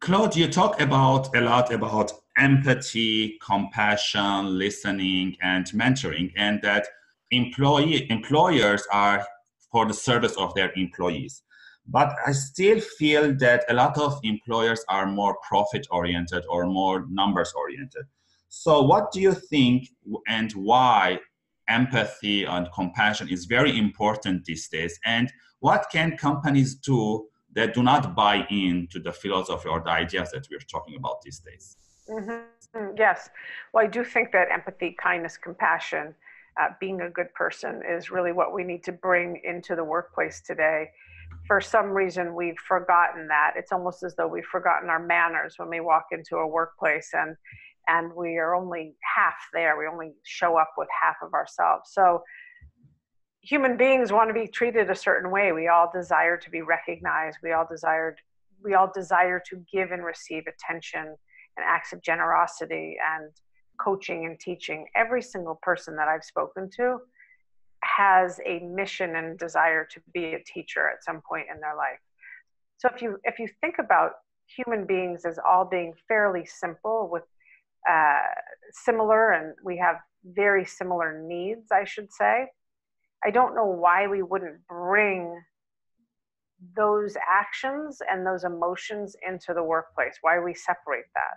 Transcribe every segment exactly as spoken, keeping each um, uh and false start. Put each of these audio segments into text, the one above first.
Claude, you talk about a lot about empathy, compassion, listening, and mentoring, and that employee employers are for the service of their employees. But I still feel that a lot of employers are more profit oriented or more numbers oriented. So, what do you think and why empathy and compassion is very important these days? And what can companies do that do not buy into the philosophy or the ideas that we're talking about these days? hmm Yes. Well, I do think that empathy, kindness, compassion, uh, being a good person is really what we need to bring into the workplace today. For some reason, we've forgotten that. It's almost as though we've forgotten our manners when we walk into a workplace and and we are only half there. We only show up with half of ourselves. So human beings want to be treated a certain way. We all desire to be recognized. We all desired we all desire to give and receive attention and acts of generosity and coaching and teaching. Every single person that I've spoken to has a mission and desire to be a teacher at some point in their life. So if you if you think about human beings as all being fairly simple with uh, similar, and we have very similar needs, I should say, I don't know why we wouldn't bring those actions and those emotions into the workplace, why we separate that.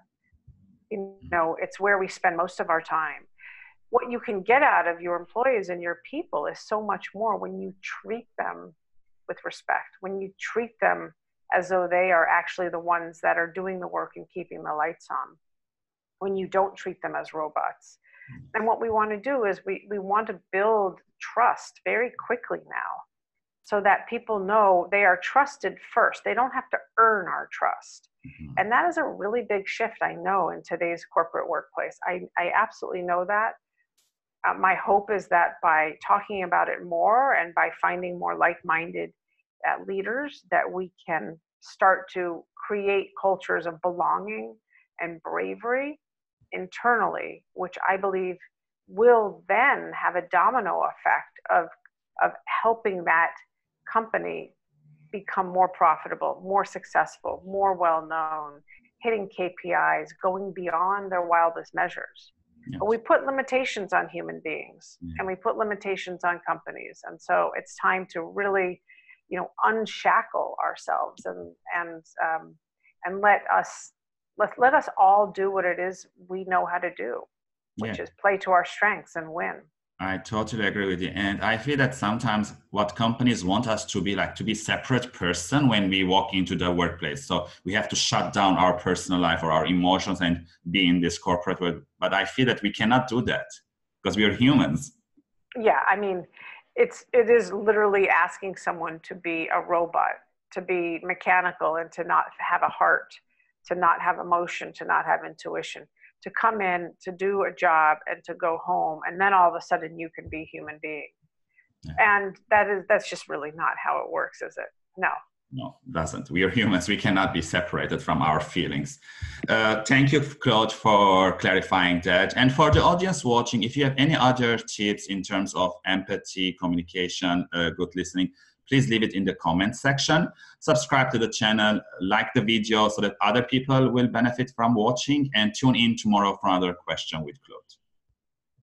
You know, it's where we spend most of our time. What you can get out of your employees and your people is so much more when you treat them with respect, when you treat them as though they are actually the ones that are doing the work and keeping the lights on, when you don't treat them as robots. And what we want to do is we, we want to build trust very quickly now so that people know they are trusted first. They don't have to earn our trust. Mm-hmm. And that is a really big shift, I know, in today's corporate workplace. I, I absolutely know that. Uh, my hope is that by talking about it more and by finding more like-minded uh, leaders, that we can start to create cultures of belonging and bravery internally, which I believe will then have a domino effect of, of helping that company become more profitable, more successful, more well-known, hitting K P Is, going beyond their wildest measures. Yes. But we put limitations on human beings, yeah. and we put limitations on companies. And so it's time to really, you know, unshackle ourselves and, and, um, and let us Let, let us all do what it is we know how to do, which yeah. is play to our strengths and win. I totally agree with you. And I feel that sometimes what companies want us to be like, to be separate person when we walk into the workplace. So we have to shut down our personal life or our emotions and be in this corporate world. But I feel that we cannot do that because we are humans. Yeah, I mean, it's, it is literally asking someone to be a robot, to be mechanical and to not have a heart, to not have emotion, to not have intuition, to come in, to do a job and to go home. And then all of a sudden you can be a human being. Yeah. And that is, that's just really not how it works, is it? No. No, it doesn't. We are humans. We cannot be separated from our feelings. Uh, thank you, Claude, for clarifying that. And for the audience watching, if you have any other tips in terms of empathy, communication, uh, good listening, please leave it in the comment section. Subscribe to the channel, like the video so that other people will benefit from watching, and tune in tomorrow for another question with Claude.